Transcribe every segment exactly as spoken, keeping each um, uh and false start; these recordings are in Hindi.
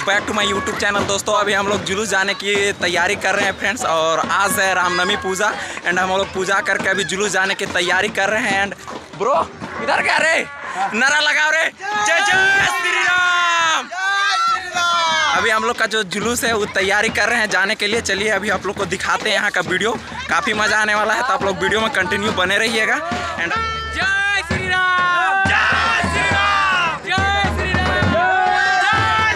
Back to my YouTube channel. दोस्तों अभी हम लोग जुलूस जाने की तैयारी कर रहे हैं फ्रेंड्स, और आज है रामनवमी पूजा एंड हम लोग पूजा करके अभी जुलूस जाने की तैयारी कर रहे हैं। एंड ब्रो इधर क्या रे नारा लगाओ रे, जय जय श्री राम। अभी हम लोग का जो जुलूस है वो तैयारी कर रहे हैं जाने के लिए। चलिए अभी आप लोग को दिखाते हैं यहाँ का वीडियो, काफ़ी मज़ा आने वाला है, तो आप लोग वीडियो में कंटिन्यू बने रहिएगा। एंड जय श्री राम, जय श्री राम, जय श्री राम, जय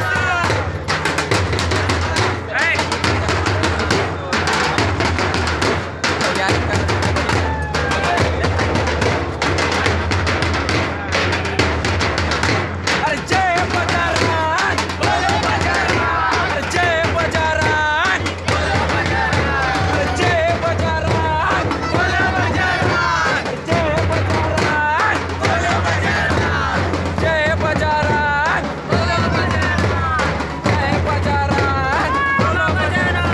श्री राम। अरे जय बजरंग, बोलो बजरंग, अरे जय बजरंग, बोलो बजरंग, अरे जय बजरंग, बोलो बजरंग, जय बजरंग, बोलो बजरंग, जय बजरंग, बोलो बजरंग, जय बजरंग, बोलो बजरंग।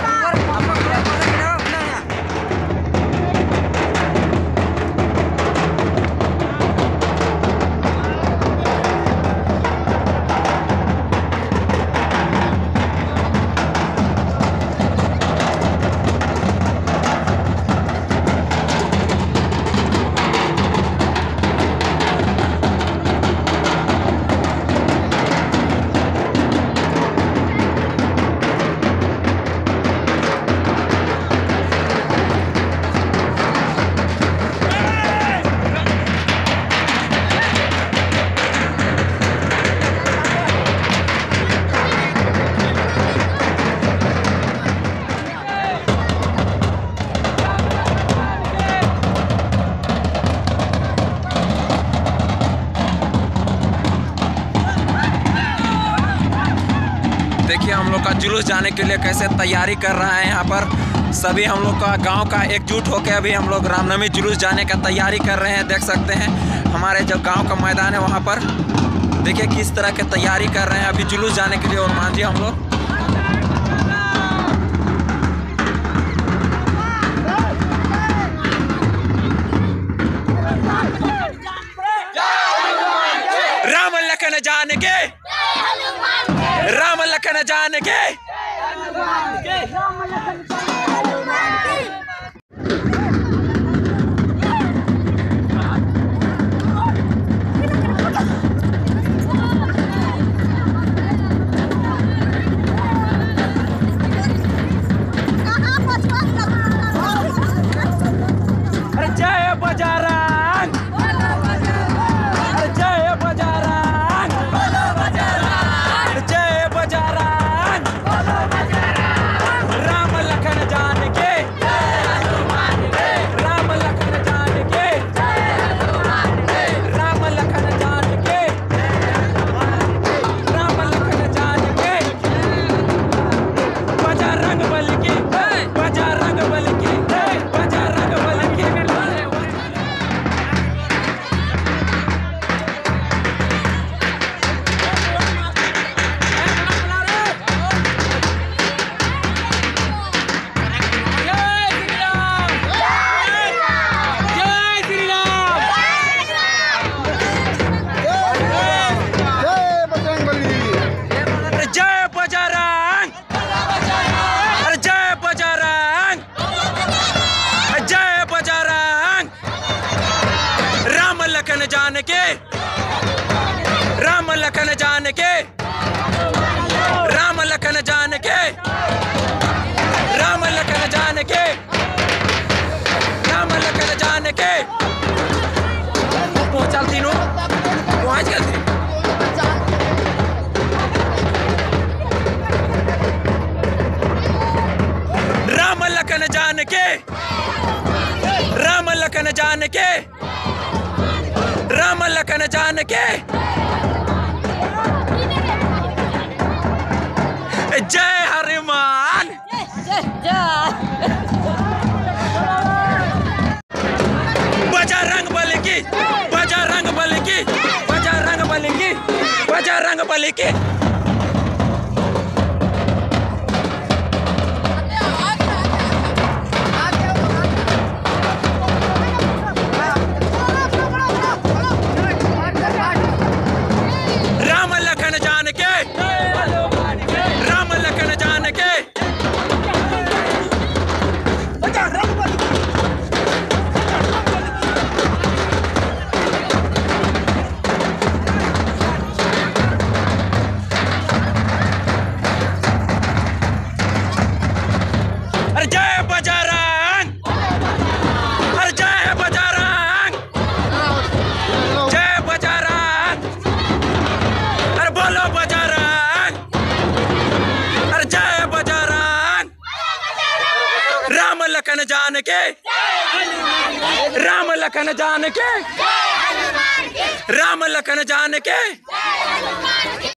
देखिए हम लोग का जुलूस जाने के लिए कैसे तैयारी कर रहा है। यहाँ पर सभी हम लोग का गांव का एकजुट होकर अभी हम लोग रामनवमी जुलूस जाने का तैयारी कर रहे हैं। देख सकते हैं हमारे जो गांव का मैदान है वहाँ पर देखिए किस तरह के तैयारी कर रहे हैं अभी जुलूस जाने के लिए। और मांझी हम लोग राम लखन जान के, राम लखन जान के। अरे जय बजरंग, अरे जय बजरंग, जय बजरंग, राम लखन जान के, राम लखन जान के, राम लखन जान के, राम लखन जान के। बजरंग बल की, बजरंग बल की, बजरंग बल की। लखन जान के, राम लखन जान के, राम लखन जान के, राम लखन जान के, राम लखन जान के। पहुंचा तीनों पहुंच गए थे। राम लखन जान के, राम लखन जान के, राम लखन जान के। जय हनुमान, बजरंग बली की, बजरंग बली की, बजरंग बली की, बजरंग बली की। राम लखन जान के, जान के, राम लखन जान के, राम लखन जान के।